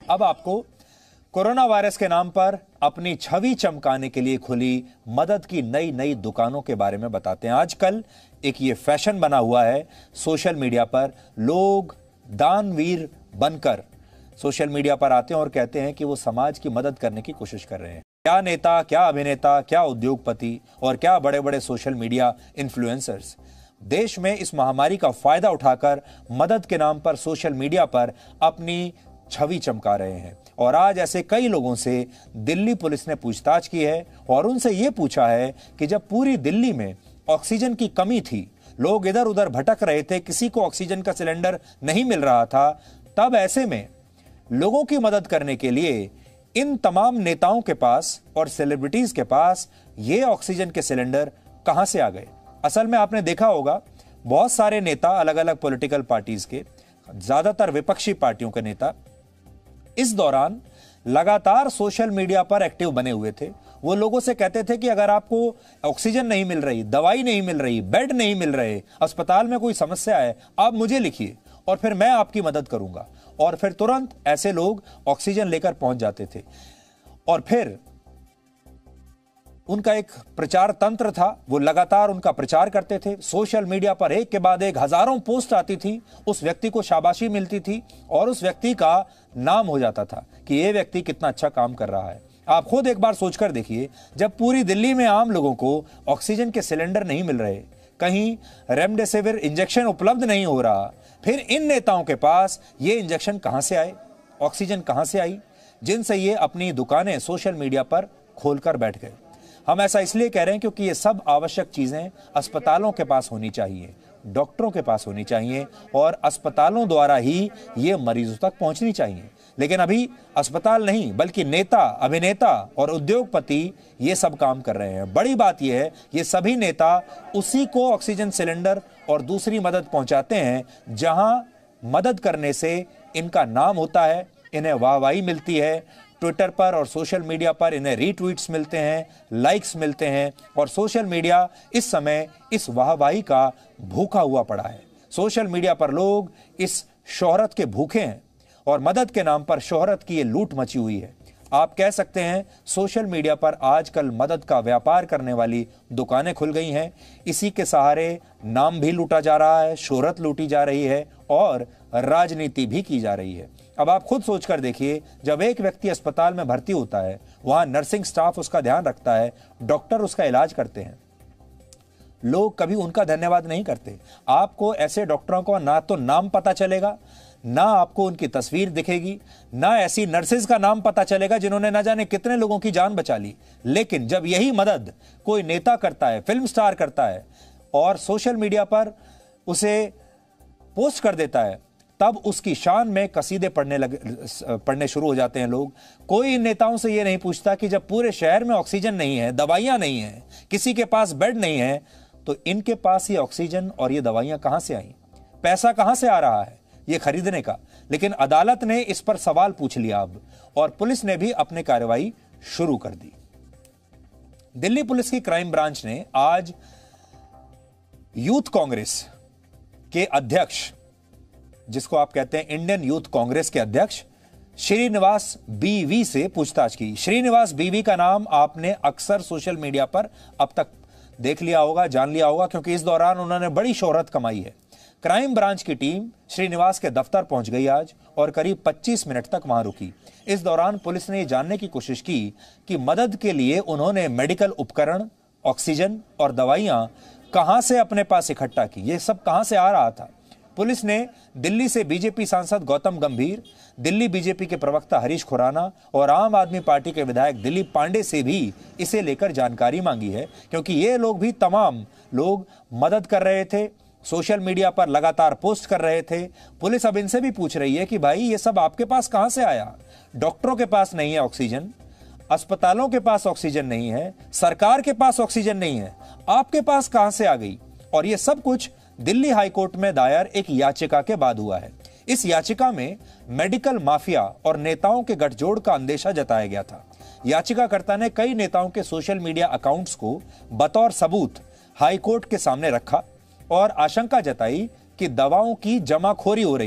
अब आपको corona virus के नाम पर अपनी छवि चमकाने के लिए खुली मदद की नई नई दुकानों के बारे में बताते हैं। आजकल एक ये फैशन बना हुआ है सोशल मीडिया पर, लोग दानवीर बनकर सोशल मीडिया पर आते हैं और कहते हैं कि वो समाज की मदद करने की कोशिश कर रहे हैं। क्या नेता, क्या अभिनेता, क्या उद्योगपति और क्या बड़े बड़े सोशल मीडिया इन्फ्लुएंसर्स देश में इस महामारी का फायदा उठाकर मदद के नाम पर सोशल मीडिया पर अपनी छवि चमका रहे हैं। और आज ऐसे कई लोगों से दिल्ली पुलिस ने पूछताछ की है और उनसे यह पूछा है कि जब पूरी दिल्ली में ऑक्सीजन की कमी थी, लोग इधर उधर भटक रहे थे, किसी को ऑक्सीजन का सिलेंडर नहीं मिल रहा था, तब ऐसे में लोगों की मदद करने के लिए इन तमाम नेताओं के पास और सेलिब्रिटीज के पास ये ऑक्सीजन के सिलेंडर कहां से आ गए। असल में आपने देखा होगा बहुत सारे नेता, अलग अलग पॉलिटिकल पार्टीज के, ज्यादातर विपक्षी पार्टियों के नेता इस दौरान लगातार सोशल मीडिया पर एक्टिव बने हुए थे। वो लोगों से कहते थे कि अगर आपको ऑक्सीजन नहीं मिल रही, दवाई नहीं मिल रही, बेड नहीं मिल रहे, अस्पताल में कोई समस्या है, आप मुझे लिखिए और फिर मैं आपकी मदद करूंगा। और फिर तुरंत ऐसे लोग ऑक्सीजन लेकर पहुंच जाते थे और फिर उनका एक प्रचार तंत्र था, वो लगातार उनका प्रचार करते थे। सोशल मीडिया पर एक के बाद एक हजारों पोस्ट आती थी, उस व्यक्ति को शाबाशी मिलती थी और उस व्यक्ति का नाम हो जाता था कि ये व्यक्ति कितना अच्छा काम कर रहा है। आप खुद एक बार सोचकर देखिए, जब पूरी दिल्ली में आम लोगों को ऑक्सीजन के सिलेंडर नहीं मिल रहे, कहीं रेमडेसिविर इंजेक्शन उपलब्ध नहीं हो रहा, फिर इन नेताओं के पास ये इंजेक्शन कहां से आए, ऑक्सीजन कहां से आई, जिनसे ये अपनी दुकानें सोशल मीडिया पर खोलकर बैठ गए। हम ऐसा इसलिए कह रहे हैं क्योंकि ये सब आवश्यक चीजें अस्पतालों के पास होनी चाहिए, डॉक्टरों के पास होनी चाहिए और अस्पतालों द्वारा ही ये मरीजों तक पहुंचनी चाहिए। लेकिन अभी अस्पताल नहीं बल्कि नेता, अभिनेता और उद्योगपति ये सब काम कर रहे हैं। बड़ी बात यह है, ये सभी नेता उसी को ऑक्सीजन सिलेंडर और दूसरी मदद पहुंचाते हैं जहां मदद करने से इनका नाम होता है, इन्हें वाहवाही मिलती है, ट्विटर पर और सोशल मीडिया पर इन्हें रीट्वीट्स मिलते हैं, लाइक्स मिलते हैं और सोशल मीडिया इस समय इस वाहवाही का भूखा हुआ पड़ा है। सोशल मीडिया पर लोग इस शोहरत के भूखे हैं और मदद के नाम पर शोहरत की ये लूट मची हुई है। आप कह सकते हैं सोशल मीडिया पर आजकल मदद का व्यापार करने वाली दुकानें खुल गई हैं। इसी के सहारे नाम भी लूटा जा रहा है, शोहरत लूटी जा रही है और राजनीति भी की जा रही है। अब आप खुद सोचकर देखिए, जब एक व्यक्ति अस्पताल में भर्ती होता है, वहां नर्सिंग स्टाफ उसका ध्यान रखता है, डॉक्टर उसका इलाज करते हैं, लोग कभी उनका धन्यवाद नहीं करते। आपको ऐसे डॉक्टरों का ना तो नाम पता चलेगा, ना आपको उनकी तस्वीर दिखेगी, ना ऐसी नर्सेज का नाम पता चलेगा जिन्होंने ना जाने कितने लोगों की जान बचा ली। लेकिन जब यही मदद कोई नेता करता है, फिल्म स्टार करता है और सोशल मीडिया पर उसे पोस्ट कर देता है, तब उसकी शान में कसीदे पढ़ने शुरू हो जाते हैं लोग। कोई इन नेताओं से यह नहीं पूछता कि जब पूरे शहर में ऑक्सीजन नहीं है, दवाइयां नहीं है, किसी के पास बेड नहीं है, तो इनके पास ये ऑक्सीजन और ये दवाइयां कहां से आई, पैसा कहां से आ रहा है ये खरीदने का। लेकिन अदालत ने इस पर सवाल पूछ लिया अब, और पुलिस ने भी अपनी कार्रवाई शुरू कर दी। दिल्ली पुलिस की क्राइम ब्रांच ने आज यूथ कांग्रेस के अध्यक्ष, जिसको आप कहते हैं इंडियन यूथ कांग्रेस के अध्यक्ष श्रीनिवास बीवी से पूछताछ की। श्रीनिवास बीवी का नाम आपने अक्सर सोशल मीडिया पर अब तक देख लिया होगा, जान लिया होगा, क्योंकि इस दौरान उन्होंने बड़ी शोहरत कमाई है। क्राइम ब्रांच की टीम श्रीनिवास के दफ्तर पहुंच गई आज और करीब 25 मिनट तक वहां रुकी। इस दौरान पुलिस ने यह जानने की कोशिश की कि मदद के लिए उन्होंने मेडिकल उपकरण, ऑक्सीजन और दवाइयां कहां से अपने पास इकट्ठा की, ये सब कहां से आ रहा था। पुलिस ने दिल्ली से बीजेपी सांसद गौतम गंभीर, दिल्ली बीजेपी के प्रवक्ता हरीश खुराना और आम आदमी पार्टी के विधायक दिलीप पांडे से भी इसे लेकर जानकारी मांगी है, क्योंकि ये लोग भी तमाम लोग मदद कर रहे थे, सोशल मीडिया पर लगातार पोस्ट कर रहे थे। पुलिस अब इनसे भी पूछ रही है कि भाई ये सब आपके पास कहां से आया। डॉक्टरों के पास नहीं है ऑक्सीजन, अस्पतालों के पास ऑक्सीजन नहीं है, सरकार के पास ऑक्सीजन नहीं है, आपके पास कहां से आ गई। और ये सब कुछ दिल्ली हाईकोर्ट में दायर एक याचिका के बाद हुआ है। इस याचिका में मेडिकल माफिया और नेताओं के गठजोड़ का अंदेशा जताया गया था। याचिकाकर्ता ने कई नेताओं के सोशल मीडिया अकाउंट्स को बतौर सबूत हाईकोर्ट के सामने रखा और आशंका जताई कि दवाओं की जमाखोरी हो रही है,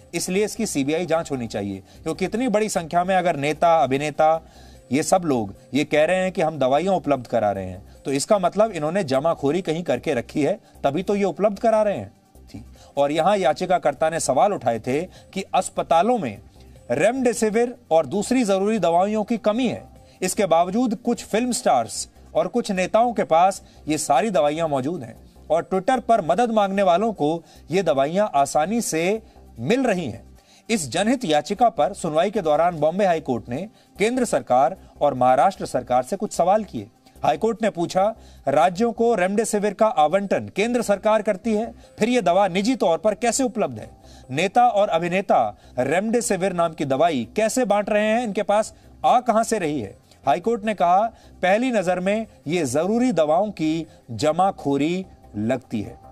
इसलिए इसकी सीबीआई जांच होनी चाहिए, क्योंकि इतनी बड़ी संख्या में अगर नेता, अभिनेता, ये सब लोग ये कह रहे हैं कि हम दवाइयां उपलब्ध करा रहे हैं, तो इसका मतलब इन्होंने जमाखोरी कहीं करके रखी है, तभी तो ये उपलब्ध करा रहे हैं। और यहां याचिकाकर्ता ने सवाल उठाए थे कि अस्पतालों में रेमडेसिविर और दूसरी जरूरी दवाइयों की कमी है, इसके बावजूद कुछ फिल्म स्टार्स और कुछ नेताओं के पास ये सारी दवाइयां मौजूद हैं और ट्विटर पर मदद मांगने वालों को ये दवाइयां आसानी से मिल रही हैं। इस जनहित याचिका पर सुनवाई के दौरान बॉम्बे हाईकोर्ट ने केंद्र सरकार और महाराष्ट्र सरकार से कुछ सवाल किए। हाईकोर्ट ने पूछा, राज्यों को रेमडेसिविर का आवंटन केंद्र सरकार करती है, फिर यह दवा निजी तौर पर कैसे उपलब्ध है? नेता और अभिनेता रेमडेसिविर नाम की दवाई कैसे बांट रहे हैं? इनके पास आ कहां से रही है? हाईकोर्ट ने कहा, पहली नजर में यह जरूरी दवाओं की जमाखोरी लगती है।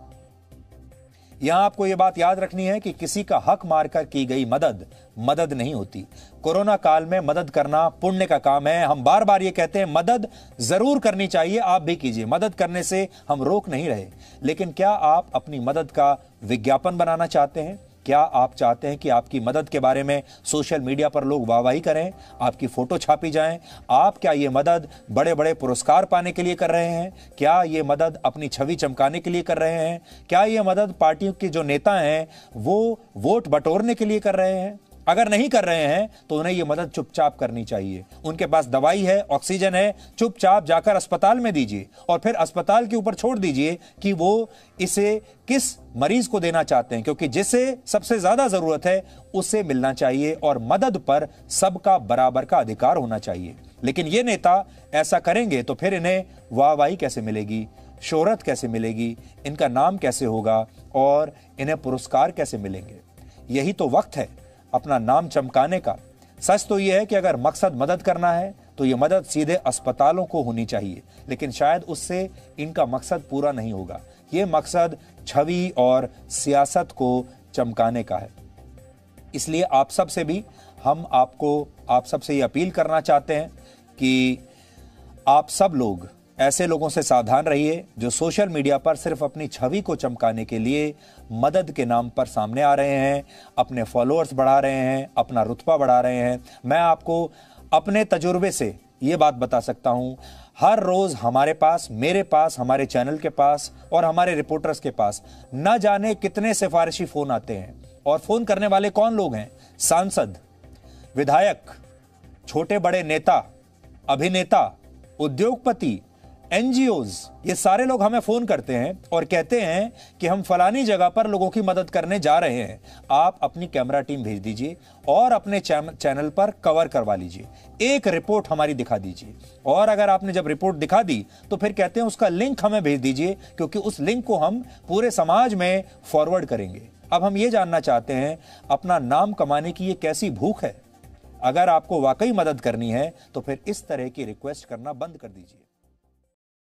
यहां आपको यह बात याद रखनी है कि किसी का हक मारकर की गई मदद नहीं होती। कोरोना काल में मदद करना पुण्य का काम है। हम बार बार ये कहते हैं, मदद जरूर करनी चाहिए, आप भी कीजिए, मदद करने से हम रोक नहीं रहे। लेकिन क्या आप अपनी मदद का विज्ञापन बनाना चाहते हैं? क्या आप चाहते हैं कि आपकी मदद के बारे में सोशल मीडिया पर लोग वाहवाही करें, आपकी फोटो छापी जाए? आप क्या ये मदद बड़े बड़े पुरस्कार पाने के लिए कर रहे हैं? क्या ये मदद अपनी छवि चमकाने के लिए कर रहे हैं? क्या ये मदद पार्टियों के जो नेता हैं वो वोट बटोरने के लिए कर रहे हैं? अगर नहीं कर रहे हैं तो उन्हें यह मदद चुपचाप करनी चाहिए। उनके पास दवाई है, ऑक्सीजन है, चुपचाप जाकर अस्पताल में दीजिए और फिर अस्पताल के ऊपर छोड़ दीजिए कि वो इसे किस मरीज को देना चाहते हैं, क्योंकि जिसे सबसे ज्यादा जरूरत है उसे मिलना चाहिए और मदद पर सबका बराबर का अधिकार होना चाहिए। लेकिन ये नेता ऐसा करेंगे तो फिर इन्हें वाहवाही कैसे मिलेगी, शोहरत कैसे मिलेगी, इनका नाम कैसे होगा और इन्हें पुरस्कार कैसे मिलेंगे? यही तो वक्त है अपना नाम चमकाने का। सच तो यह है कि अगर मकसद मदद करना है तो यह मदद सीधे अस्पतालों को होनी चाहिए, लेकिन शायद उससे इनका मकसद पूरा नहीं होगा। यह मकसद छवि और सियासत को चमकाने का है। इसलिए आप सबसे ये अपील करना चाहते हैं कि आप सब लोग ऐसे लोगों से सावधान रहिए जो सोशल मीडिया पर सिर्फ अपनी छवि को चमकाने के लिए मदद के नाम पर सामने आ रहे हैं, अपने फॉलोअर्स बढ़ा रहे हैं, अपना रुतबा बढ़ा रहे हैं। मैं आपको अपने तजुर्बे से ये बात बता सकता हूं, हर रोज हमारे पास, मेरे पास, हमारे चैनल के पास और हमारे रिपोर्टर्स के पास न जाने कितने सिफारिशी फोन आते हैं। और फोन करने वाले कौन लोग हैं? सांसद, विधायक, छोटे बड़े नेता, अभिनेता, उद्योगपति, एनजीओज, ये सारे लोग हमें फोन करते हैं और कहते हैं कि हम फलानी जगह पर लोगों की मदद करने जा रहे हैं, आप अपनी कैमरा टीम भेज दीजिए और अपने चैनल पर कवर करवा लीजिए, एक रिपोर्ट हमारी दिखा दीजिए। और अगर आपने जब रिपोर्ट दिखा दी तो फिर कहते हैं उसका लिंक हमें भेज दीजिए, क्योंकि उस लिंक को हम पूरे समाज में फॉरवर्ड करेंगे। अब हम ये जानना चाहते हैं, अपना नाम कमाने की ये कैसी भूख है? अगर आपको वाकई मदद करनी है तो फिर इस तरह की रिक्वेस्ट करना बंद कर दीजिए।